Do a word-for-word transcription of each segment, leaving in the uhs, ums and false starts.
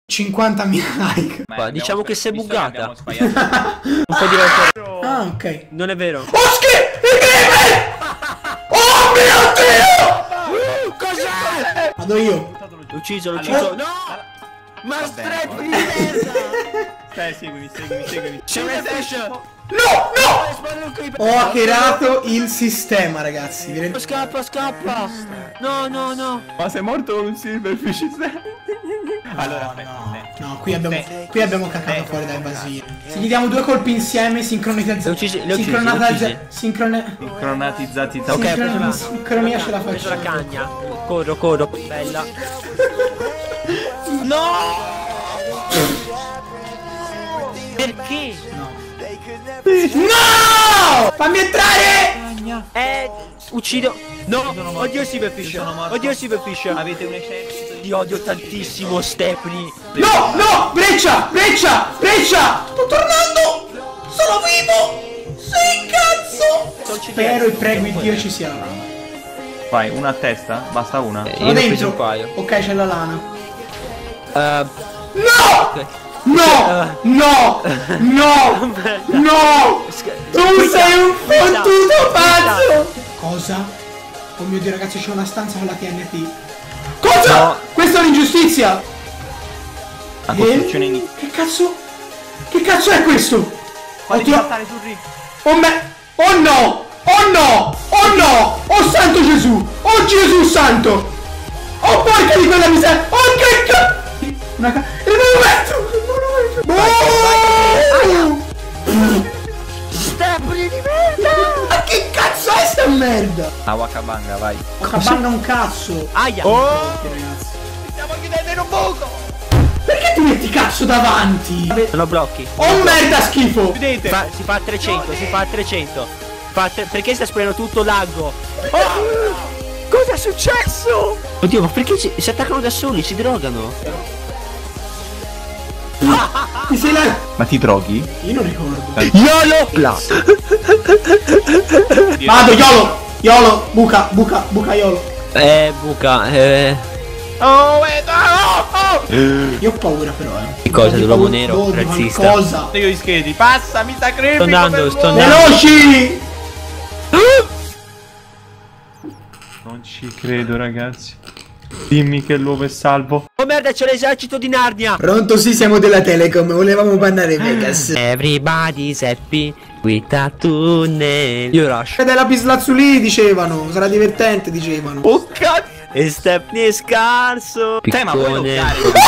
cinquantamila like. Ma diciamo che sei buggata. Un po' diverso. Ah, ok. Non è vero. Oschi! Il gamer! Oh mio Dio! Cos'è? Vado io. L'ho ucciso, l'ho ucciso. No! Ma stretto di merda! Dai, seguimi, seguimi, seguimi. C'è un flash! No, no! Ho hackerato il sistema, ragazzi. Vi rend- Scappa, scappa! No, no, no! Ma sei morto con un silverfish? Allora, No, no, qui abbiamo, qui abbiamo caccato fuori dai basili. Se gli diamo due colpi insieme, sincronizzati. Le uccisi, le uccisi, le uccisi. Sincrone... Cronatizzati. Ok, ho preso la... Sincronia ce la Ho preso faccio. la cagna. Corro, corro. Bella. No! Perché? No! No! Fammi entrare! Eh, uccido. No, oddio il Silverfish. Oddio il Silverfish. Avete un esercito di... Ti odio tantissimo, Stepney. No, no! Breccia! Breccia! Breccia! Sto tornando! Sono vivo! Sì, cazzo! Spero e prego in Dio ci sia la lana. Vai, una a testa? Basta una? Eh, Sono io ne ho preso dentro. un paio. Ok, c'è la lana. Uh, No! ok. No! No! No! No! Tu sei un fottuto pazzo! Cosa? Oh mio Dio, ragazzi, c'è una stanza con la T N T. Cosa? No. Questa è un'ingiustizia! La Eh? costruzione in... Che cazzo? Che cazzo è questo? Fatti Oddio. saltare sul ring. Oh me... Oh no! Oh no! Oh no! Oh santo Gesù! Oh Gesù santo! Oh porca di quella miseria! Oh che cazzo! Una ca... Il monumento! Il monumento! Oh! Stepney di merda! Ma che cazzo è sta merda? A Wakabanga, vai. Wakabanga un cazzo! Aia! Ragazzi. Stiamo chiudendo in un buco! Perché ti metti cazzo davanti? Non lo blocchi. Oh merda schifo! Vedete? Fa- si fa a trecento, si fa a trecento. Fa a tre- perché sta spremendo tutto laggo? Oh! Cosa è successo? Oddio, ma perché si, si attaccano da soli, si drogano? Mi sei là? Ma ti droghi? Io non ricordo. YOLO! Là. Vado, Yolo! Yolo! Buca, buca, buca Yolo! Eh, buca, eh. Oh, eh, no, oh, Io ho paura però, eh. Che cosa, Ho dell'uomo paura- nero, oh, di razzista? qualcosa. Io gli schedi, passa, mi sacrifico. Sto andando, per sto voi. andando. Veloci! Non ci credo, ragazzi. Dimmi che l'uovo è salvo. Oh merda, c'è l'esercito di Narnia! Pronto, sì, siamo della Telecom, volevamo bannare Vegas. Everybody's happy with a tunnel. Io rush. Ed è la Pislazzuli, dicevano, sarà divertente, dicevano. Oh, cazzo. E Stepney è scarso. Te, ma vuoi Piccone.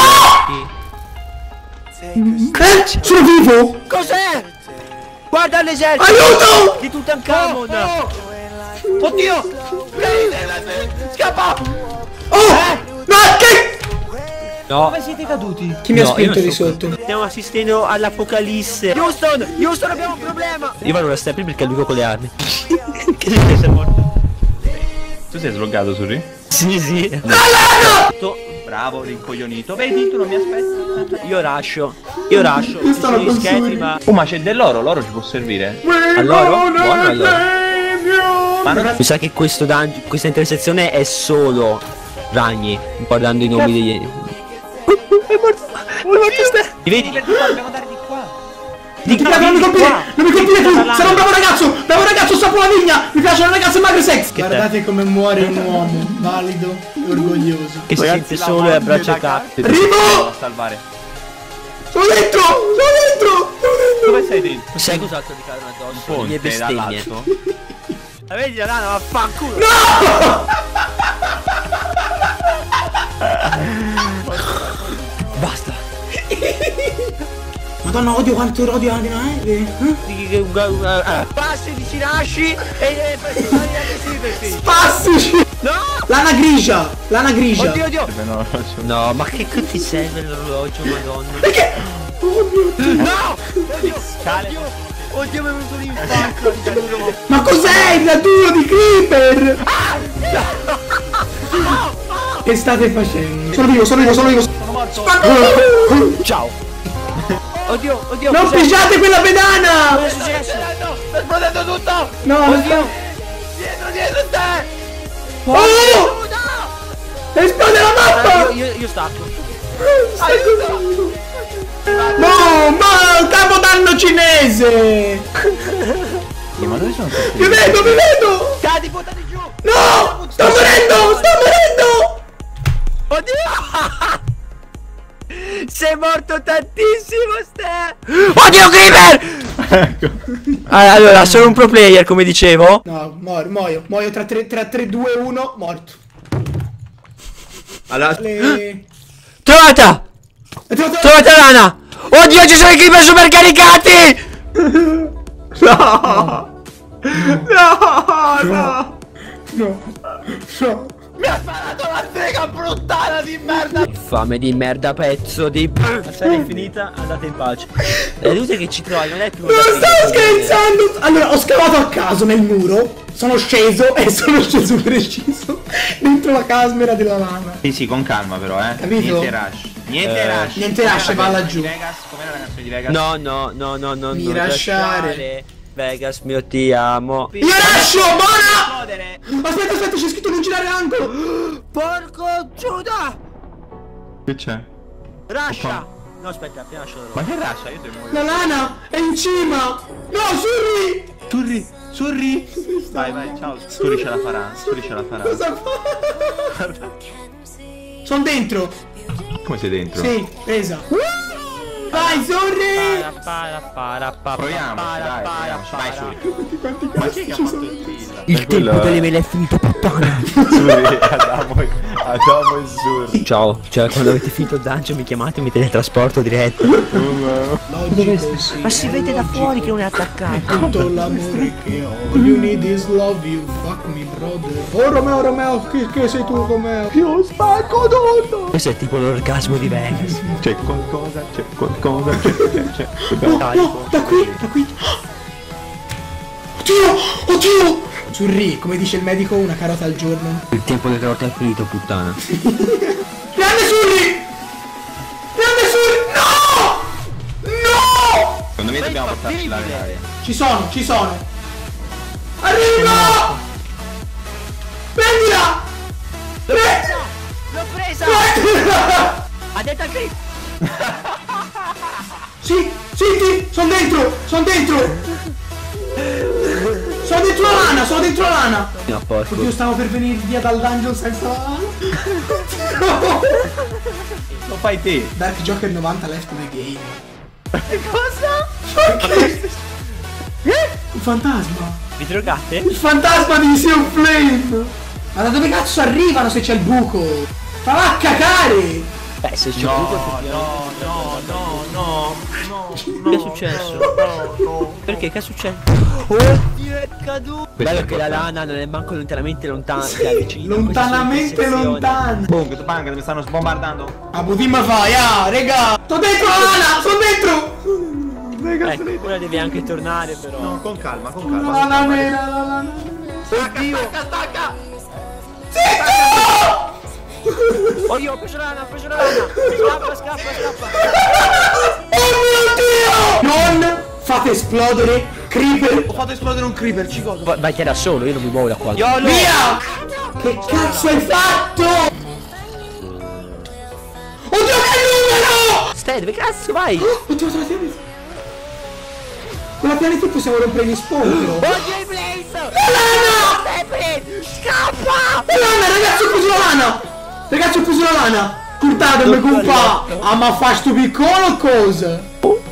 Eh, sono vivo! Cos'è? Guarda l'esercito! Aiuto! Di Tutankhamon! Oddio. Scappa. Oh! Ma che... No! Come siete caduti? Chi mi ha No, spinto io non di so- sotto? Stiamo assistendo all'apocalisse. Houston! Houston, abbiamo un problema! Io vado da Stepney perché è l'unico con le armi. Che sei morto? Tu sei sloggato, Suri? Sì, sì. To- Bravo, rincoglionito. Vedi, tu non mi aspetti. Io rascio. Io rascio. Io Ci sono sono gli con scheletri, Suri. ma. Oh, ma c'è dell'oro, l'oro ci può servire. Allora? Buono allora. Ma non... Mi sa che questo dungeon, questa intersezione è solo ragni, guardando i nomi degli. È morto! È morto Ste! Mi vedi? Dobbiamo andare di qua. Di Ti qua, piace, non mi vieni colpire! qua. Non mi colpire tu! Parlando. Sei un bravo ragazzo! Bravo ragazzo, sta la vigna! Mi piacciono le ragazze magre sex! Che Guardate come muore un uomo, valido e orgoglioso. Che si sente solo e abbraccia cazzo. Arrivo! A salvare. Sono dentro! Sono dentro! Sono dentro! Dove sei dentro? Sai cos'altro ti cadono addosso? Le mie Ponte bestemmie. dall'alto. La vedi la lana, vaffanculo! Basta! Madonna, odio quanto odio la eh? Passi, ti ci lasci e Passici! no! Lana grigia! Lana grigia! Oddio, oddio! Beh, no, no, No, ma che che ti serve l'orologio, madonna? Perché? Oh mio Dio! No! Oddio! Oddio! Oddio, mi è venuto l'infarto, giuro! Ma cos'è il naturo di Creeper? Che state facendo? Sono vivo, sono vivo, sono vivo! sono morto. Ciao! Oddio, oddio! Non cos'è? pigiate quella pedana! Cosa è successo? Sta esplodendo tutto. No, non Oddio! Dietro, dietro te. Oh! Esplode la Ah, mappa! io, io, io stacco! Aiuto! sono tutti? Vi vedo, vi vedo! Cadi, buttati giù! No! Sto morendo! Sto morendo! Oddio! Sei morto tantissimo, Ste! Oddio, Creeper! Ecco. Allora, sono un pro player, come dicevo. No, muoio, muoio, muoio tra tre, due, uno, morto. Allora, Le... trovata! È trovato- Trovata lana! Oddio, ci sono i creeper super caricati! No! No! No! No, no. Mi ha sparato la frega puttana di merda! Infame di merda, pezzo di... La serie è finita, andate in pace. È inutile che ci trovi, non è più... Non stavo scherzando! Allora, ho scavato a caso nel muro, sono sceso e sono sceso preciso dentro la casmera della lana. Sì, sì, con calma però, eh. Capito? Niente rush. Niente Eh, rush. niente rush, va laggiù. Vegas, com'era la canzone di Vegas? No, no, no, no, no, Mi non lasciare. lasciare. Vegas, mio ti amo. Io lascio, buona! Esplodere. Aspetta, aspetta, c'è scritto non girare angolo! Porco Giuda! Che c'è? Rascia! No, aspetta, appena lascio Ma che rush? Io devo muovere. La lana è in cima! No, Surri! Surri, Surri. Vai, vai, ciao. Surri ce la farà, Surri ce la farà. Cosa fa? Sono dentro! Come sei dentro? Sì, presa! Vai, Surri! Proviamoci, dai, proviamoci. Vai, Surri. Quanti Ma cazzo chi ha ci fatto sono? il kill? Il tempo delle mele è finito, puttana! Surri, Adamo, Adamo e Surri. Ciao, cioè quando avete finito il dungeon mi chiamate e mi teletrasporto diretto. Logico, sì. Ma si vede da fuori che non è attaccato. Tutto l'amore che ho. All you need is love, you fuck me, brother. Oh, Romeo, Romeo, che, che sei tu, Romeo? Io spacco tutto! Questo è tipo l'orgasmo di Vegas. C'è qualcosa, c'è qualcosa, c'è, c'è, c'è. Oh, no, da qui, da qui. Oddio, oddio! Surri, come dice il medico, una carota al giorno. Il tempo delle carote è finito, puttana. Grande Surri! Grande Surri! No! No! Secondo me dobbiamo portarci l'aria. Ci sono, ci sono. Arriva! Prendila! Prendila! L'ho presa! Prendila! Ha detto al creep! Sì, sì, sono dentro, sono dentro. Sono dentro la lana, sono dentro la lana. No, porco. Oddio, stavo per venire via dal dungeon senza la lana. Lo fai te. Dark Joker novanta left the game. Cosa? Perché? Il fantasma. Vi drogate? Il fantasma di Sea Flame. Ma da dove cazzo arrivano se c'è il buco? Falla a cacare. Beh, se c'è No, buco no, no, no, no, no. Che è successo? Perché? Che è successo? Oddio, è caduto! Bello che la lana non è manco lontanamente lontana, da vicino. Lontanamente lontana. Boom, che tu panca, mi stanno sbombardando. A Budimma fai, ah, raga. Sto dentro la lana, sto dentro. Ecco, ora devi anche tornare però. No, con calma, con La calma. lana nera, la lana. Oddio! Stacca, stacca. Zitto! Oddio, ho preso la lana, ho preso la lana! Scappa, scappa, scappa! Oh mio Dio! Non fate esplodere creeper. Ho fatto esplodere un creeper, ci godo. Vai, vai te da solo, io non mi muovo da qua. Yolo! Via! Che cazzo hai fatto? Oddio, che numero! Stai, dove cazzo vai? Oddio, la pianeta. Con la pianeta possiamo rompere gli spawn però. Oddio, il Blaze! La lana! Scappa! La lana, ragazzi, ho preso la lana! Ragazzi, ho preso la lana! Portatemi con fa! Ah, ma fa sto piccolo o cosa?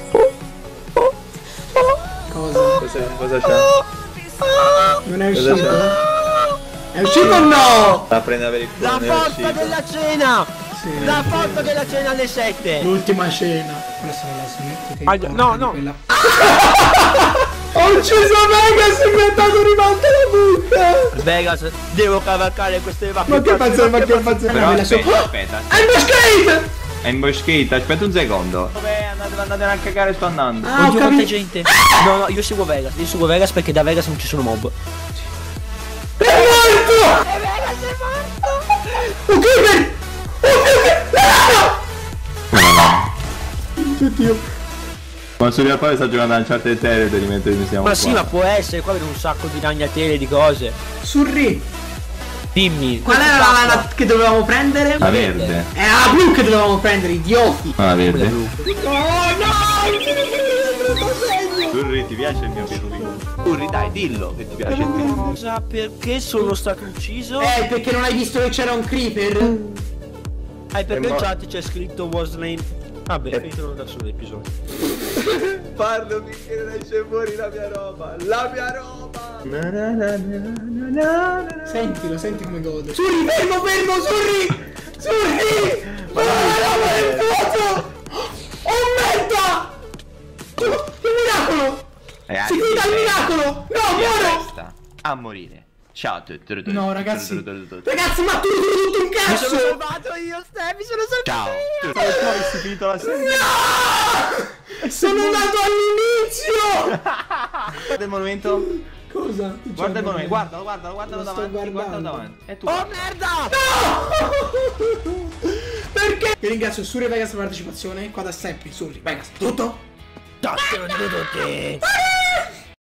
Cosa? Cosa c'è? Non è uscito? È uscito o no? La prende a avere il culo. La forza della cena! Sì. La forza della cena alle sette! L'ultima scena. Questa è la smette. Ah, no, no. Quella... Ho ucciso Vegas e mi è dato rivolta la buca! Vegas, devo cavalcare queste vacche. Ma che pazzo, ma che pazzo! Però la sua- aspetta, aspetta. Ambuscade! È in boschetta, aspetta un secondo. Dove andate, andate a cagare, sto andando. Ah, ho Oddio, quanta capito. gente! No, no, io seguo Vegas, io seguo Vegas perché da Vegas non ci sono mob. È morto! E Vegas è morto! Un creeper! Un creeper! La lana! Oddio. Ma su Real Poi sta giocando a Uncharted Territory mentre noi siamo Ma qua. sì, ma può essere, qua vedo un sacco di ragnatele, di cose. Surri! Dimmi. Qual era la lana che dovevamo prendere? La verde. Era la blu che dovevamo prendere, idioti! Ah, la verde. Oh no! Surri, ti piace il mio pirulino? Surri, dai, dillo che ti piace il pirulino. Cosa, perché sono stato ucciso? Eh, perché non hai visto che c'era un creeper? Ah, perché Eh, in ma- chat c'è scritto was name. Vabbè, eh. finitelo da solo l'episodio. Parlo finché non esce fuori la mia roba. La mia roba. Sentilo, senti come gode. Surri, fermo, fermo, Surri! Surri! Ma la roba del vuoto! Oh merda! Che miracolo! Ragazzi, Si chiude al eh, miracolo! No, via muoro! testa. A morire. Ciao a tutti. No, ragazzi. Ciao. Ragazzi, ma tu hai tutto un Mi sono cazzo! salvato io, Ste, mi sono salvato io! Tu avessi finito la serie. No! Sono andato all'inizio! Guarda il monumento. Cosa? Guarda il monumento. Guardalo, guardalo, guardalo Lo sto davanti. Guardalo guardando. davanti. E tu. Oh merda! Perché? Vi ringrazio Surri Vegas per la partecipazione. Qua da Seppi, Surri Vegas. Tutto? Ciao a tutti!